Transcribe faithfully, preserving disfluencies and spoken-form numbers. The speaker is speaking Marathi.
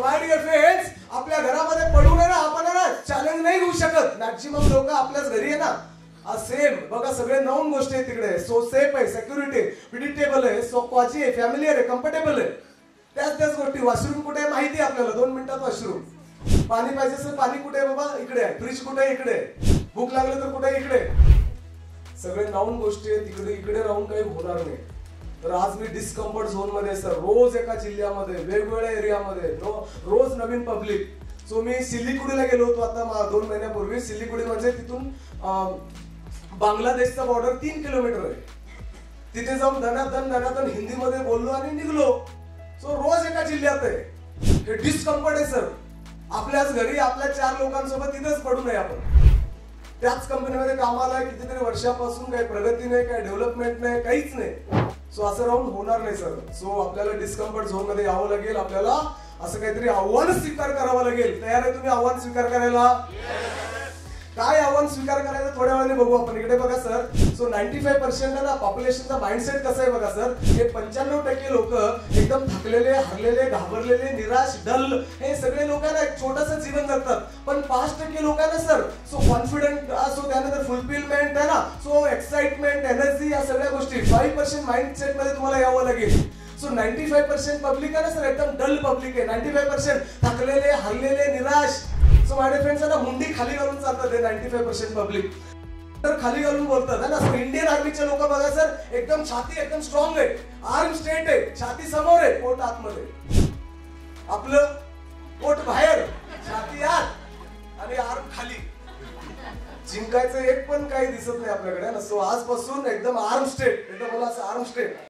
माय डिअर फ्रेंड्स, आपल्या घरामध्ये पडून आहे ना आपण ना चॅलेंज नाही घेऊ शकत. मॅक्सिमम लोक आपल्याच घरी आहे ना सेम बघा सगळे नवीन गोष्टी आहेत तिकडे. सो सेफ आहे, सिक्युरिटी प्रिडिक्टेबल आहे, सो कॉजी आहे, फॅमिलियर आहे, कम्फर्टेबल आहे. त्याच त्याच गोष्टी. वॉशरूम कुठे आहे माहिती आहे आपल्याला, दोन मिनिटात वॉशरूम. पाणी पाहिजे असेल पाणी कुठे आहे बाबा, इकडे आहे. फ्रीज कुठे आहे, इकडे आहे. भूक लागली तर कुठे आहे, इकडे. सगळे नवीन गोष्टी आहेत तिकडे. इकडे राहून काही होणार नाही. तर आज मी डिस्कम्फर्ट झोन मध्ये सर, रोज एका जिल्ह्यामध्ये वेगवेगळ्या एरियामध्ये रोज नवीन पब्लिक. सो मी सिलिगुडीला गेलो होतो आता दोन महिन्यापूर्वी. सिलिगुडी म्हणजे तिथून बांगलादेशचा बॉर्डर तीन किलोमीटर आहे. तिथे जाऊन धनाधन धनाधन हिंदीमध्ये बोललो आणि निघलो. सो रोज एका जिल्ह्यात आहे. हे डिस्कम्फर्ट आहे सर. आपल्याच घरी आपल्या चार लोकांसोबत तिथेच पडू नये आपण. त्याच कंपनीमध्ये कामाला आहे कितीतरी वर्षापासून. काही प्रगती नाही, काही डेव्हलपमेंट नाही, काहीच नाही. सो असं राहून होणार नाही सर. सो आपल्याला डिस्कम्फर्ट झोन मध्ये यावं लागेल. आपल्याला असं काहीतरी आव्हान स्वीकार करावं लागेल. तयार आहे तुम्ही आव्हान स्वीकार करायला? काय आव्हान स्वीकार करायचं थोड्या वेळाने बघू आपण. इकडे बघा sir. So ninety five percent ना पॉप्युलेशनचा माइंडसेट कसा आहे बघा सर. हे पंच्याण्णव टक्के लोक एकदम थकलेले, हरलेले, घाबरलेले, निराश, डल हे सगळे लोक ना एक छोटंसं जीवन जगतात. पण पाच टक्के लोकांना सर सो कॉन्फिडंट, सो त्यानंतर फुलफिलमेंट आहे ना, सो एक्साइटमेंट, एनर्जी, या सगळ्या गोष्टी. फाईव्ह पर्सेंट माइंडसेट मध्ये तुम्हाला यावं लागेल. So ninety five percent public आहे ना सर एकदम डल पब्लिक आहे. नाईन्टी फाईव्ह पर्सेंट थकलेले, हरलेले, निराश. सो माझे फ्रेंड्स ना मुंडी खाली घालून चालतात ते नाईन्टी फाईव्ह पर्सेंट पब्लिक. तर खाली घालून बोलतात है ना. सो इंडियन आर्मीचे लोक बघा सर एकदम छाती एकदम स्ट्रॉंग आहे, आर्म स्ट्रेट आहे, छाती समोर आहे, पोट आतमध्ये. आपलं पोट बाहेर, छाती आत आणि आर्म खाली. जिंकायचं एक पण काही दिसत नाही आपल्याकडे ना. सो आजपासून एकदम आर्म स्ट्रेट, एकदम बोला असं आर्म स्ट्रेट.